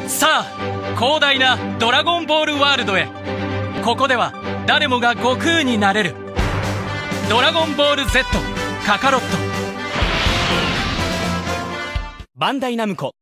さあ、広大なドラゴンボールワールドへ。ここでは誰もが悟空になれる。ドラゴンボール Z カカロット。バンダイナムコ